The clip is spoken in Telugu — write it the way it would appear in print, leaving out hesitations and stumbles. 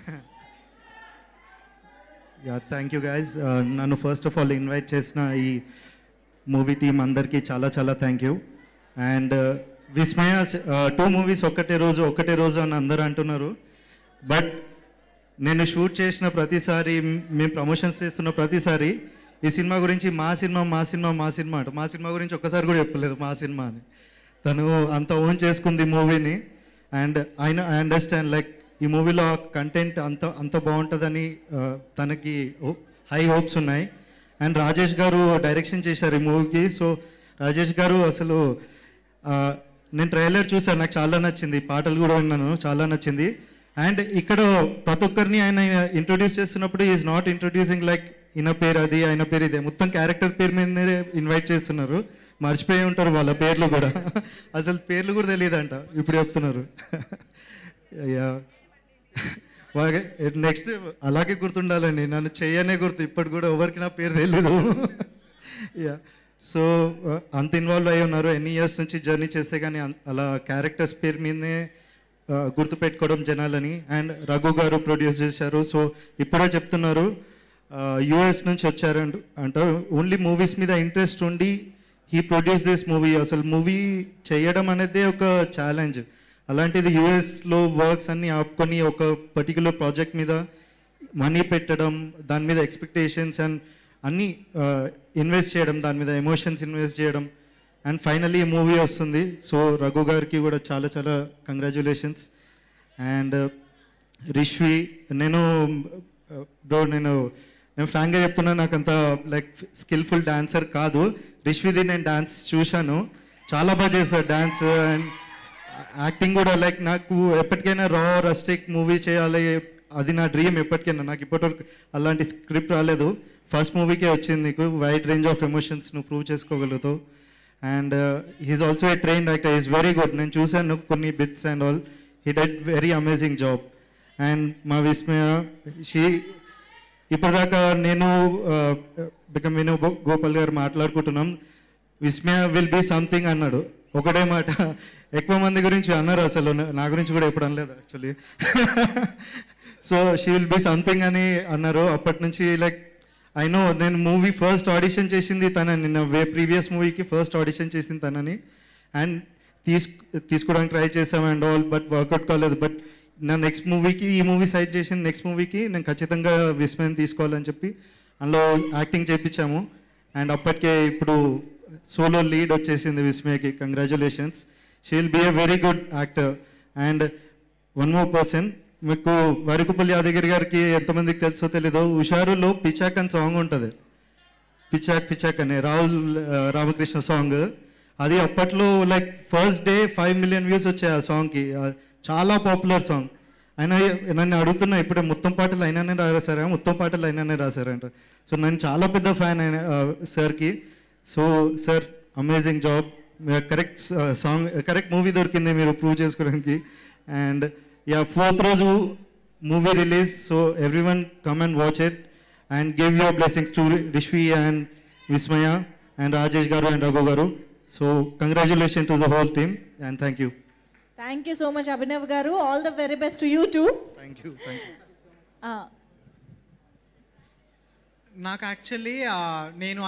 Yeah thank you guys. నన్ను ఫస్ట్ ఆఫ్ ఆల్ ఇన్వైట్ చేసిన ఈ మూవీ టీం అందరికీ చాలా చాలా thank you. And Vismaya 2 movies ఒకటే రోజు అని అందరూ అంటున్నారు. బట్ నేను షూట్ చేసిన ప్రతిసారి, మేము ప్రమోషన్స్ చేస్తున్న ప్రతిసారి ఈ సినిమా గురించి మా సినిమా గురించి ఒక్కసారి కూడా చెప్పలేదు మా సినిమా అని. తను అంత ఓన్ చేసుకుంది మూవీని. అండ్ ఐ అండర్స్టాండ్ లైక్ ఈ మూవీలో కంటెంట్ అంత బాగుంటుందని తనకి హై హోప్స్ ఉన్నాయి. అండ్ రాజేష్ గారు డైరెక్షన్ చేశారు ఈ మూవీకి. సో రాజేష్ గారు అసలు నేను ట్రైలర్ చూసాను, నాకు చాలా నచ్చింది, పాటలు కూడా విన్నాను, చాలా నచ్చింది. అండ్ ఇక్కడ ప్రతి ఒక్కరిని ఆయన ఇంట్రొడ్యూస్ చేస్తున్నప్పుడు ఈజ్ నాట్ ఇంట్రొడ్యూసింగ్ లైక్ ఈయన పేరు అది ఆయన పేరు ఇదే, మొత్తం క్యారెక్టర్ పేరు మీదనే ఇన్వైట్ చేస్తున్నారు. మర్చిపోయి ఉంటారు వాళ్ళ పేర్లు కూడా, అసలు పేర్లు కూడా తెలియదంట, ఇప్పుడు చెప్తున్నారు. నెక్స్ట్ అలాగే గుర్తుండాలండి, నన్ను చెయ్యనే గుర్తు, ఇప్పటి కూడా ఎవరికి నా పేరు తెలియదు. యా సో అంత ఇన్వాల్వ్ అయ్యి ఉన్నారు, ఎన్ని ఇయర్స్ నుంచి జర్నీ చేస్తే కానీ అలా క్యారెక్టర్స్ పేరు మీదనే గుర్తుపెట్టుకోవడం జనాలని. అండ్ రఘు గారు ప్రొడ్యూస్ చేశారు. సో ఇప్పుడే చెప్తున్నారు యూఎస్ నుంచి వచ్చారు అంట, ఓన్లీ మూవీస్ మీద ఇంట్రెస్ట్ ఉండి హీ ప్రొడ్యూస్ దిస్ మూవీ. అసలు మూవీ చేయడం అనేది ఒక ఛాలెంజ్, అలాంటిది యూఎస్లో వర్క్స్ అన్నీ ఆపుకొని ఒక పర్టికులర్ ప్రాజెక్ట్ మీద మనీ పెట్టడం, దాని మీద ఎక్స్పెక్టేషన్స్ అండ్ అన్నీ ఇన్వెస్ట్ చేయడం, దాని మీద ఎమోషన్స్ ఇన్వెస్ట్ చేయడం, అండ్ ఫైనలీ ఈ మూవీ వస్తుంది. సో రఘు గారికి కూడా చాలా చాలా కంగ్రాచ్యులేషన్స్. అండ్ రిష్వి, నేను ఫ్రాంక్గా చెప్తున్నా, నాకు అంత లైక్ స్కిల్ఫుల్ డాన్సర్ కాదు. రిష్విది నేను డాన్స్ చూశాను, చాలా బాగా చేశారు డాన్స్. అండ్ యాక్టింగ్ కూడా లైక్ నాకు ఎప్పటికైనా రస్టిక్ మూవీ చేయాలి, అది నా డ్రీమ్ ఎప్పటికైనా. నాకు ఇప్పటివరకు అలాంటి స్క్రిప్ట్ రాలేదు, ఫస్ట్ మూవీకే వచ్చింది. నీకు వైడ్ రేంజ్ ఆఫ్ ఎమోషన్స్ నువ్వు ప్రూవ్ చేసుకోగలుగుతావు. And he is also a train actor, is very good. నేను చూశాను కొన్ని bits and all, he did very amazing job. And మా విస్మయ, ఇప్పటిదాకా నేను వేణు గోపాల్ గారు మాట్లాడుకుంటున్నాం, విస్మయ విల్ బీ సంథింగ్ అన్నాడు, ఒకటే మాట. ఎక్కువ మంది గురించి అన్నారు, అసలు నా గురించి కూడా ఎప్పుడు అనలేదు actually. So she will be something అని అన్నారు. అప్పటి నుంచి లైక్ ఐ నో, నేను మూవీ ఫస్ట్ ఆడిషన్ చేసింది తనని, నా ప్రీవియస్ మూవీకి ఫస్ట్ ఆడిషన్ చేసింది తనని. అండ్ తీసుకోవడానికి ట్రై చేసాం అండ్ ఆల్, బట్ వర్కౌట్ కాలేదు. బట్ నా నెక్స్ట్ మూవీకి, ఈ మూవీ సైడ్ చేసిన నెక్స్ట్ మూవీకి నేను ఖచ్చితంగా విస్మయం తీసుకోవాలని చెప్పి అందులో యాక్టింగ్ చేయించాము. అండ్ అప్పటికే ఇప్పుడు సోలో లీడ్ వచ్చేసింది విస్మయకి. Congratulations, she will be a very good actor. And one more person, మీకు వరకుపల్లి యాదగిరి గారికి ఎంతమందికి తెలుసో తెలీదో, హుషారులో పిచాక్ అని సాంగ్ ఉంటుంది, పిచాక్ అనే రాహుల్ రామకృష్ణ సాంగ్. అది అప్పట్లో like first day 5 million views వచ్చాయి ఆ సాంగ్కి, చాలా పాపులర్ సాంగ్. ఆయన నన్ను అడుగుతున్నా ఇప్పుడే, మొత్తం పాటలు అయినానే రాశారా, మొత్తం పాటలు అయినానే రాశారంట. సో నేను చాలా పెద్ద ఫ్యాన్ అయిన సార్కి. So sir amazing job, correct song, correct movie దొరికింది మీరు ప్రూవ్ చేసుకోవడానికి. అండ్ యా 4th రోజు movie release, so everyone come and watch it and give your blessings to Rishvi and Vismaya and Rajesh garu and Raghu garu. So congratulation to the whole team and thank you. Thank you so much, Abhinav garu. All the very best to you too. Thank you. నాకు యాక్చువల్లీ నేను